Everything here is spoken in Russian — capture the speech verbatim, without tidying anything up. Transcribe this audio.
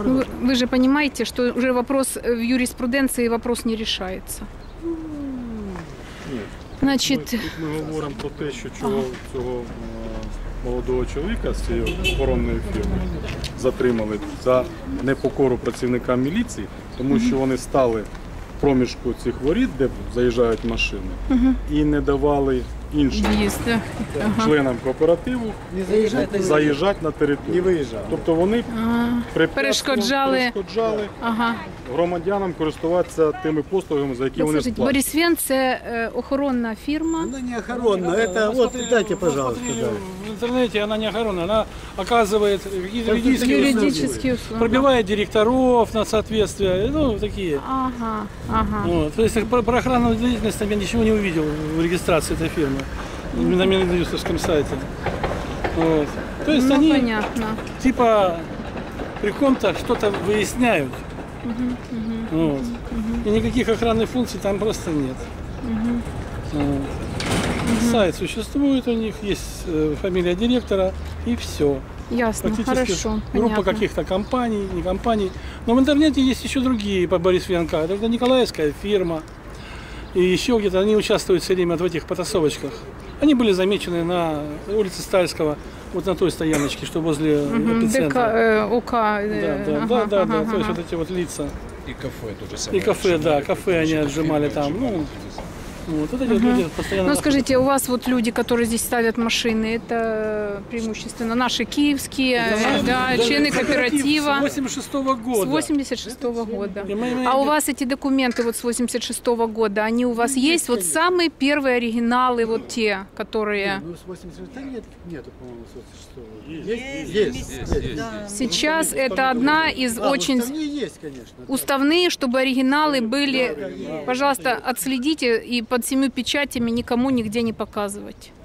Вы, вы же понимаете, что уже вопрос в юриспруденции вопрос не решается. Ні. Значить, Ми, тут ми говоримо про те, що цього, цього е, молодого чоловіка з цієї охоронної фірми затримали за непокору працівникам міліції, тому що вони стали в проміжку цих воріт, де заїжджають машини, і не давали іншим в'їзд, да. Ага. членам кооперативу заїжджати на територію. Тобто вони Перешкоджали. перешкоджали Ага. громадянам користуватися тими послугами, за які вони Слушайте, сплачують. Борисвен – це е, охоронна фірма. Она не охоронная, это вот дайте, пожалуйста. Да. В интернете она не охоронная, она оказывает юридические услуги, Юридические услуги. пробивает директоров на соответствие, ну такие. Ага, ага. Вот. То есть про, про охранную деятельность я ничего не увидел в регистрации этой фирмы на Минюстовском сайте. Вот. То есть Ну, они понятно. типа при ком-то что-то выясняют. Вот. И никаких охранных функций там просто нет. Вот. Сайт существует у них, есть э, фамилия директора и все. Ясно, хорошо, группа понятно. каких-то компаний, не компаний. Но в интернете есть еще другие по Борисвенко. Это Николаевская фирма. И еще где-то они участвуют все время в этих потасовочках. Они были замечены на улице Стальского, вот на той стояночке, что возле Мгм, эпицентра. ДК, э, ОК. Да, э, да, ага, да, да, ага, да. То есть ага. вот эти вот лица. И кафе тоже самое. И кафе, да, кафе они отжимали там. Ну, вот, вот эти вот люди постоянно. Ну скажите, у вас вот люди, которые здесь ставят машины, это преимущественно наши киевские, да, члены кооператива. С восемьдесят шестого года. С восемьдесят шестого года. И мы- мы- А у вас эти документы вот с восемьдесят шестого года, они у вас есть? Вот самые первые оригиналы, вот те, которые Ну, с восемьдесят шестого нет, нету, по-моему, с восемьдесят шестого. Есть? Есть. сейчас это одна из А, очень уставные есть, конечно. да. уставные, чтобы оригиналы были. Пожалуйста, отследите и под семью печатями никому нигде не показывать.